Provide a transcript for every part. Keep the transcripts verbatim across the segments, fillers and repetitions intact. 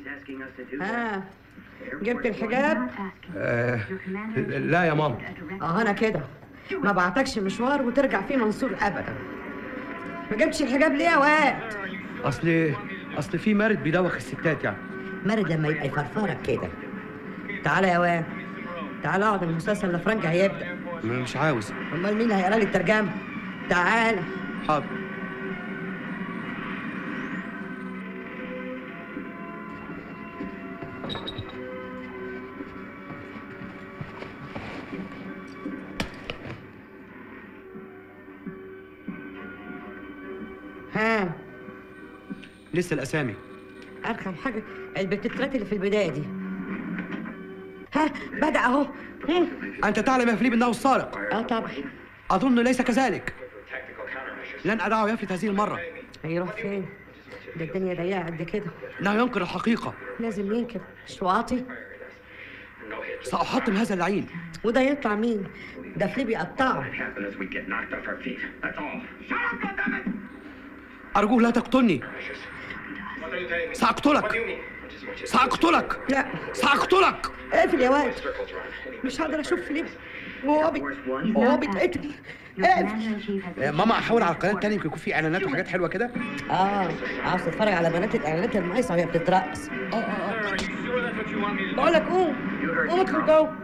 ها جبت الحجاب؟ آه لا يا ماما. اه انا كده ما بعتكش مشوار وترجع فيه منصور ابدا. ما جبتش الحجاب ليه يا واد؟ اصل اصل في مارد بيدوخ الستات يعني. مارد لما يبقى يفرفرك كده. تعالى يا واد، تعالى اقعد، المسلسل الافرنجي هيبدا. مش عاوز. امال مين هيقرا لي الترجمه؟ تعالى. حاضر. ها لسه الاسامي. ارخم حاجه البتترات اللي في البدايه دي. ها بدا اهو. انت تعلم يا فليب انه السارق؟ اه طبعا. اظن ليس كذلك. لن ادعه يفلت هذه المره. هيروح فين؟ ده الدنيا ضيقه قد كده. انه ينكر الحقيقه. لازم ينكر. مش واطي. ساحطم هذا اللعين. وده يطلع مين؟ ده فليب يقطعه. ارجوه لا تقتلني. ساقتلك. ساقتلك. لا ساقتلك. اقفل يا واد، مش هقدر اشوف فليب وهو بي... وهو بيتقتل. اقفل. ماما احاول على القناه الثانيه يمكن يكون في اعلانات وحاجات حلوه كده. اه عاوز تتفرج على بنات الاعلانات المقايسه وهي بتترقص. اه اه بقول لك قوم قوم ادخل جوه.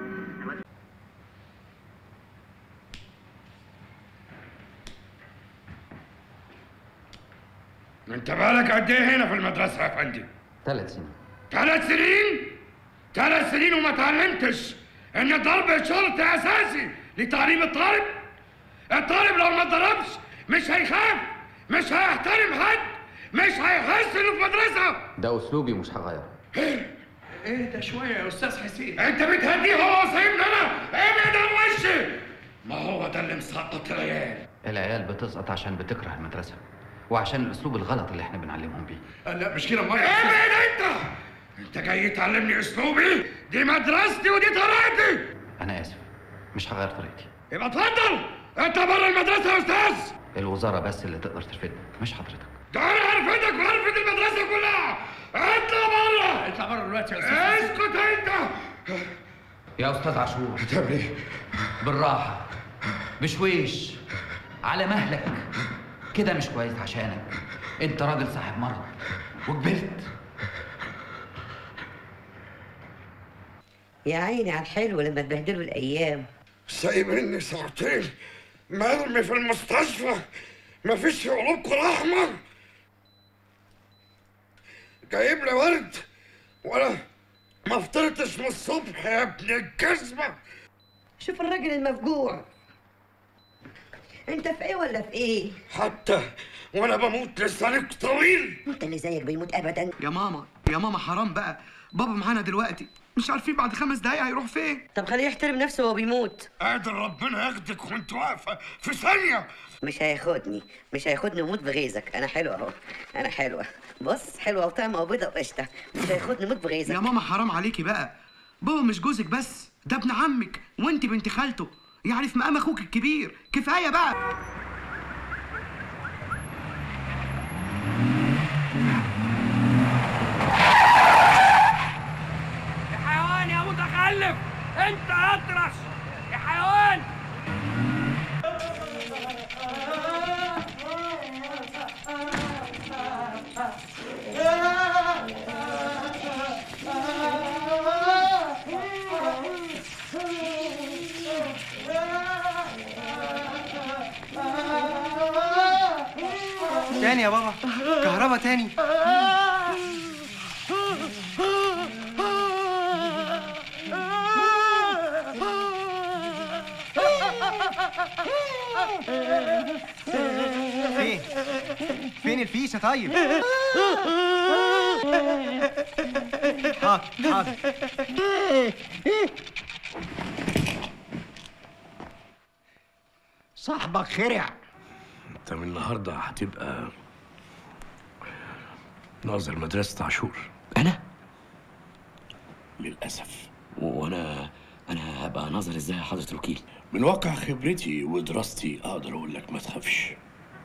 انت بالك قد ايه هنا في المدرسه يا فندم؟ ثلاث سنين. ثلاث سنين؟ ثلاث سنين وما اتعلمتش ان الضرب شرط اساسي لتعليم الطالب؟ الطالب لو ما اتضربش مش هيخاف، مش هيحترم حد، مش هيحس انه في مدرسه. ده اسلوبي مش هغيره. ايه؟ اهدى شويه يا استاذ حسين. انت بتهديه هو وسايبني انا؟ ابعد عن وشي. ما هو ده اللي مسقط العيال. العيال بتسقط عشان بتكره المدرسه وعشان الاسلوب الغلط اللي احنا بنعلمهم بيه. لا مش كده. ما ابعد انت. انت جاي تعلمني اسلوبي؟ دي مدرستي ودي طريقتي. انا اسف، مش هغير طريقتي. يبقى اتفضل انت بره المدرسه يا استاذ. الوزاره بس اللي تقدر ترفدني مش حضرتك. ده انا هرفدك وهرفد المدرسه كلها. اطلع بره. اطلع بره دلوقتي يا استاذ. اسكت انت. يا استاذ عاشور هتعمل ايه؟ بالراحه بشويش على مهلك كده، مش كويس عشانك. انت راجل صاحب مرض وكبرت. يا عيني على الحلو لما تبهدلوا الايام. سايبني ساعتين مرمي في المستشفى، مفيش في قلوبكم رحمه. جايب لي ورد ولا ما فطرتش من الصبح يا ابن الكذبه. شوف الراجل المفجوع. انت في ايه ولا في ايه؟ حتى وانا بموت لسانك طويل. انت اللي زيك بيموت ابدا. يا ماما يا ماما حرام بقى، بابا معانا دلوقتي، مش عارفين بعد خمس دقايق هيروح فين. طب خليه يحترم نفسه وهو بيموت. قادر ربنا ياخدك وانت واقفه في ثانيه. مش هياخدني مش هياخدني وموت بغيظك. انا حلوه اهو، انا حلوه. بص حلوه وطعمه وبيضه وقشطه. مش هياخدني موت بغيظك. يا ماما حرام عليكي بقى، بابا مش جوزك بس، ده ابن عمك وانت بنت خالته، يعني في مقام اخوك الكبير. كفايه بقى. يا حيوان يا متخلف، انت اطرش يا حيوان. تاني يا بابا، كهربا تاني. فين؟ فين الفيشة طيب؟ حاضر حاضر. صاحبك خرع. انت من النهارده هتبقى ناظر مدرسة عاشور. أنا؟ للأسف. وأنا أنا هبقى ناظر إزاي يا حضرة الوكيل؟ من واقع خبرتي ودراستي أقدر أقول لك ما تخافش،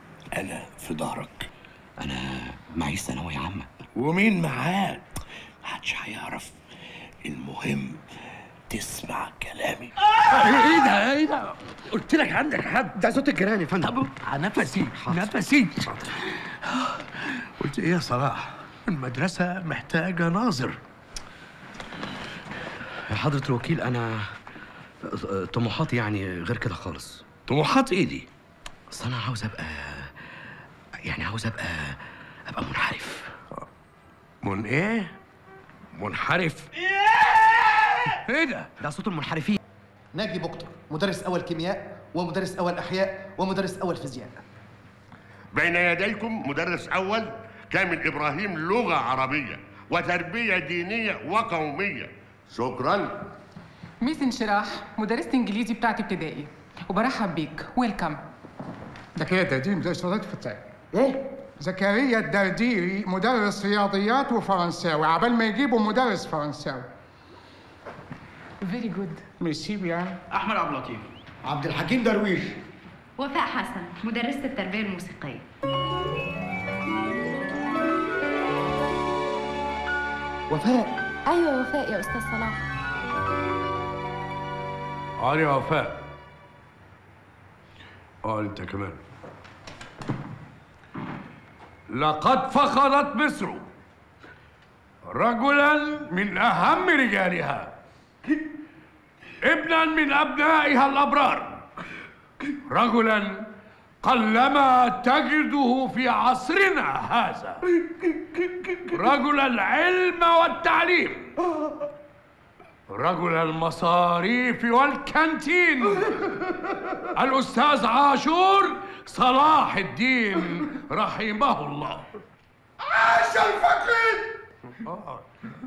أنا في ظهرك. أنا معي ثانوية عامة. ومين معاك؟ محدش هيعرف. المهم تسمع كلامي. ايه ده ايه ده؟ قلت لك عندك حد. ده صوت الجيران يا فندم. طب نفسي نفسي. قلت ايه يا صلاح؟ المدرسة محتاجة ناظر. يا حضرة الوكيل أنا طموحاتي يعني غير كده خالص. طموحات ايه دي؟ أصل أنا عاوز أبقى يعني عاوز أبقى أبقى منحرف. من ايه؟ منحرف؟ ايه ده؟ ده صوت المنحرفين. ناجي بكتر، مدرس أول كيمياء ومدرس أول أحياء ومدرس أول فيزياء. بين يديكم مدرس أول كامل إبراهيم، لغة عربية وتربية دينية وقومية. شكراً. ميس انشراح، مدرسة إنجليزي بتاعت ابتدائي، وبرحب بيك. ويلكم. زكريا الدرديري مدرس رياضيات فتاة. إيه؟ زكريا الدرديري مدرس رياضيات وفرنساوي، عبال ما يجيبوا مدرس فرنساوي. فيري جود. ميرسي بيان. أحمد عبد اللطيف. عبد الحكيم درويش. وفاء حسن، مدرسة التربية الموسيقية. وفاء. أيوة وفاء يا أستاذ صلاح. اه يا وفاء. اه انت كمان. لقد فقدت مصر رجلا من أهم رجالها، ابنا من أبنائها الأبرار، رجلا قلما تجده في عصرنا هذا، رجل العلم والتعليم، رجل المصاريف والكانتين، الأستاذ عاشور صلاح الدين رحمه الله. عاش الفقير. آه.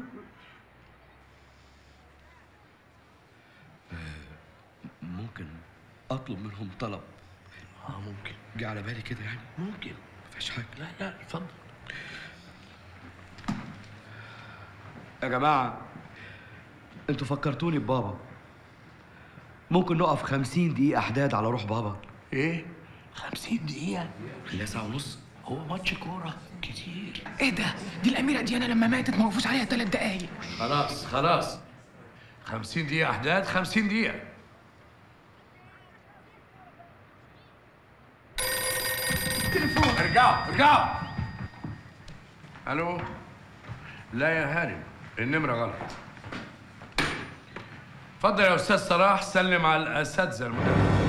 ممكن أطلب منهم طلب؟ اه ممكن. جه على بالي كده يعني. ممكن. مفيش حاجة. لا لا اتفضل. يا جماعة انتوا فكرتوني ببابا. ممكن نقف خمسين دقيقة حداد على روح بابا؟ ايه؟ خمسين دقيقة؟ لا ساعة ونص. هو ماتش كورة كتير. ايه ده؟ دي الأميرة ديانا لما ماتت ما وقفوش عليها ثلاث دقايق. خلاص خلاص. خمسين دقيقة حداد، خمسين دقيقة. تليفون. ارجعوا ارجعوا. الو. لا يا هانم، النمرة غلط. اتفضل يا استاذ صلاح، سلم على الاساتذة المدرسين.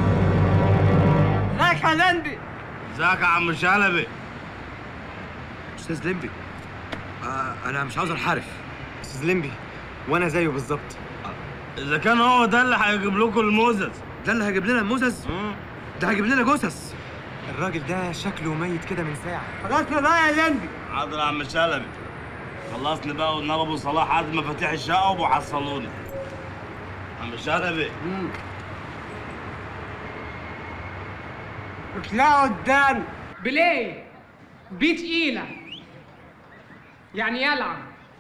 ازيك يا لمبي؟ ازيك يا عم شلبي؟ أستاذ لمبي. آه أنا مش عاوز أنحرف. استاذ لمبي وانا زيه بالظبط. إذا كان هو ده اللي هيجيب لكم الموزز. ده اللي هيجيب لنا الموزز؟ ده هيجيب لنا جثث. الراجل ده شكله ميت كده من ساعة. خلصنا بقى يا لمبي. حاضر يا عم شلبي. خلصني بقى والنبي ابو صلاح عاد مفاتيح الشقة وبحصلوني. عم شلبي. اطلعوا قدام. بلاي. بي تقيلة. يعني يلعب.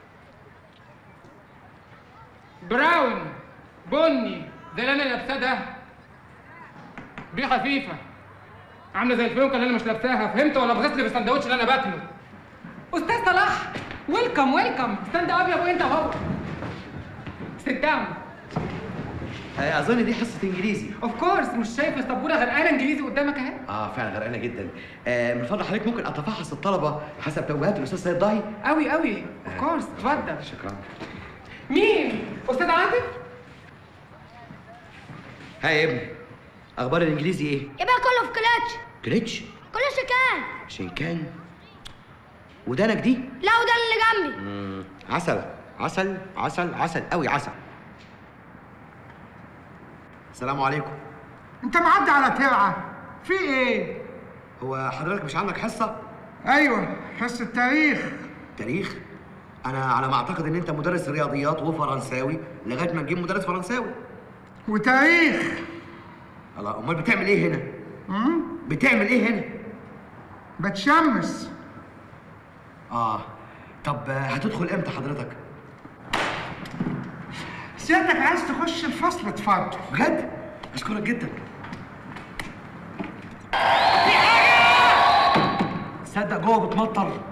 براون. بني. زي اللي أنا لابساه ده. بي خفيفة. عاملة زي الفيونكة اللي أنا مش لابساها، فهمت ولا بغيت لي في السندوتش اللي أنا باكله؟ أستاذ صلاح، ويلكم ويلكم، ستاند أب يا أبوي أنت وهو. سيت داون. أظن دي حصة إنجليزي. أوف كورس، مش شايف السبورة غرقانة إنجليزي قدامك أهي؟ آه فعلا غرقانة جدا. آه من فضل حضرتك ممكن أتفحص الطلبة حسب توجيهات الأستاذ سيد ضاهي؟ أوي أوي، أوف كورس، اتفضل. شكرا. مين؟ أستاذ عاطف؟ ها يا ابني، أخبار الإنجليزي إيه؟ يبقى كله في كلاتش. كليتش؟ كله شكان. شنكان؟ ودانك دي؟ لا وده اللي جنبي. مم. عسل عسل عسل عسل قوي عسل. السلام عليكم. انت معدي على ترعه، في ايه؟ هو حضرتك مش عندك حصة؟ ايوه، حصه تاريخ. تاريخ؟ أنا على ما أعتقد إن أنت مدرس رياضيات وفرنساوي لغاية ما نجيب مدرس فرنساوي. وتاريخ. الله، أمال بتعمل إيه هنا؟ امم بتعمل إيه هنا؟ بتشمس. آه، طب هتدخل إمتى حضرتك؟ سيادتك عايز تخش الفصل اتفضل. بجد؟ أشكرك جدا. تصدق جوه بتمطر؟